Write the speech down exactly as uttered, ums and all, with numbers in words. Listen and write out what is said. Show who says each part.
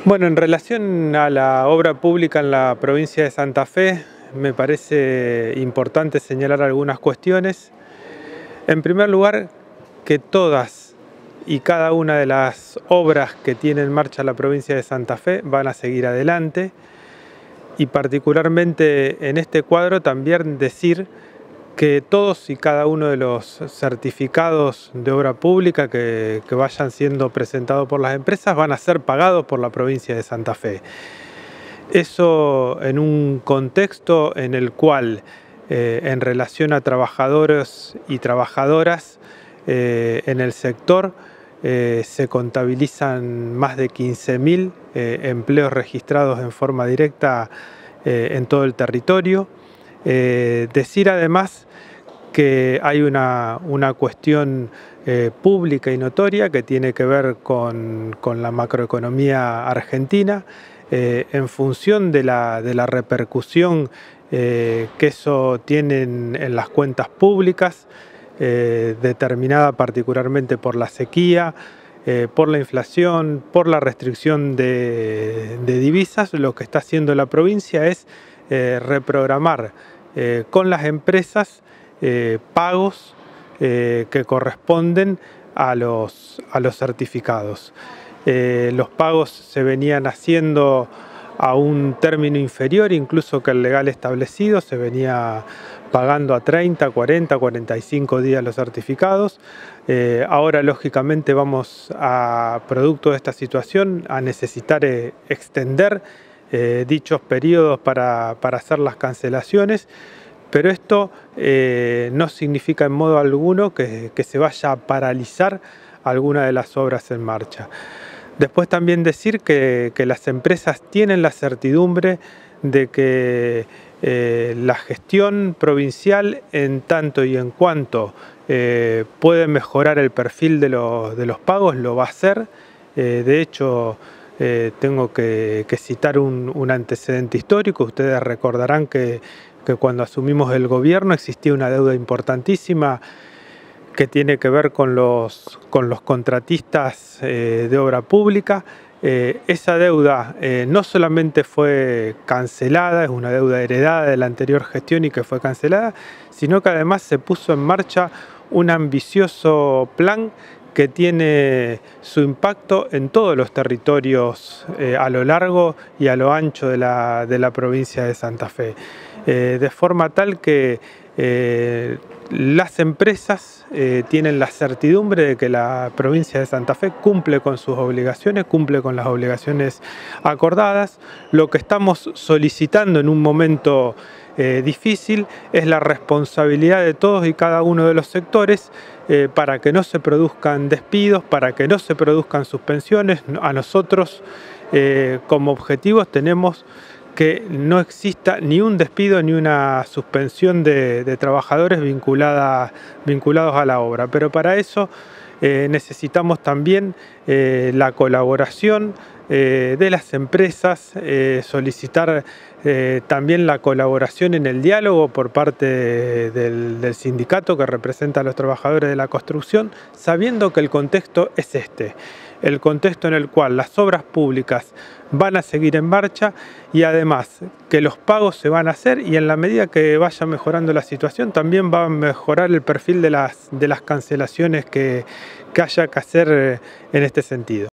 Speaker 1: Bueno, en relación a la obra pública en la provincia de Santa Fe, me parece importante señalar algunas cuestiones. En primer lugar, que todas y cada una de las obras que tiene en marcha la provincia de Santa Fe van a seguir adelante, y particularmente en este cuadro también decir que todos y cada uno de los certificados de obra pública que, que vayan siendo presentados por las empresas van a ser pagados por la provincia de Santa Fe. Eso en un contexto en el cual, eh, en relación a trabajadores y trabajadoras eh, en el sector, eh, se contabilizan más de quince mil eh, empleos registrados en forma directa eh, en todo el territorio. Eh, decir además que hay una, una cuestión eh, pública y notoria que tiene que ver con, con la macroeconomía argentina, eh, en función de la, de la repercusión eh, que eso tiene en, en las cuentas públicas, eh, determinada particularmente por la sequía, eh, por la inflación, por la restricción de, de divisas. Lo que está haciendo la provincia es eh, reprogramar eh, con las empresas Eh, pagos eh, que corresponden a los, a los certificados. Eh, los pagos se venían haciendo a un término inferior incluso que el legal establecido, se venía pagando a treinta, cuarenta, cuarenta y cinco días los certificados. Eh, ahora lógicamente vamos a, producto de esta situación, a necesitar eh, extender eh, dichos periodos para, para hacer las cancelaciones. Pero esto eh, no significa en modo alguno que, que se vaya a paralizar alguna de las obras en marcha. Después también decir que, que las empresas tienen la certidumbre de que eh, la gestión provincial, en tanto y en cuanto eh, puede mejorar el perfil de, lo, de los pagos, lo va a hacer. Eh, de hecho, eh, tengo que, que citar un, un antecedente histórico. Ustedes recordarán que que cuando asumimos el gobierno existía una deuda importantísima que tiene que ver con los, con los contratistas eh, de obra pública. Eh, esa deuda eh, no solamente fue cancelada, es una deuda heredada de la anterior gestión y que fue cancelada, sino que además se puso en marcha un ambicioso plan que tiene su impacto en todos los territorios eh, a lo largo y a lo ancho de la, de la provincia de Santa Fe. Eh, de forma tal que eh, las empresas eh, tienen la certidumbre de que la provincia de Santa Fe cumple con sus obligaciones, cumple con las obligaciones acordadas. Lo que estamos solicitando en un momento eh, difícil es la responsabilidad de todos y cada uno de los sectores eh, para que no se produzcan despidos, para que no se produzcan suspensiones. A nosotros eh, como objetivos tenemos que no exista ni un despido ni una suspensión de, de trabajadores vinculada, vinculados a la obra. Pero para eso eh, necesitamos también eh, la colaboración eh, de las empresas, eh, solicitar eh, también la colaboración en el diálogo por parte de, del, del sindicato que representa a los trabajadores de la construcción, sabiendo que el contexto es este. El contexto en el cual las obras públicas van a seguir en marcha y además que los pagos se van a hacer, y en la medida que vaya mejorando la situación también va a mejorar el perfil de las, de las cancelaciones que, que haya que hacer en este sentido.